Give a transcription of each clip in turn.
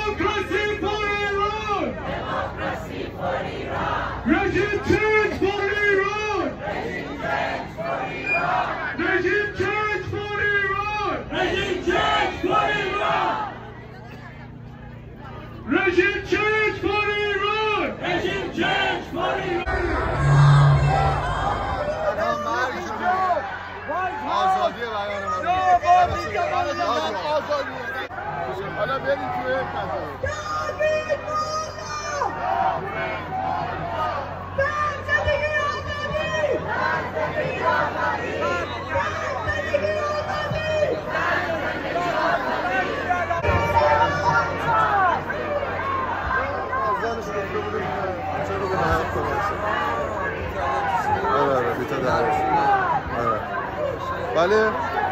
Regime change for Iran! Regime change for Iran! Regime change for Iran! Regime change for Iran! Regime change for Iran! آزادی بیان آزادی. حالا بریم توی بله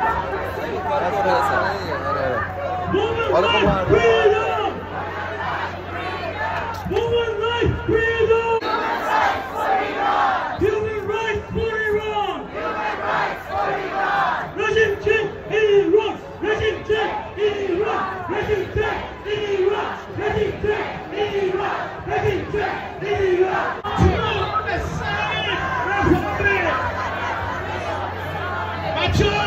حالا خب Macho!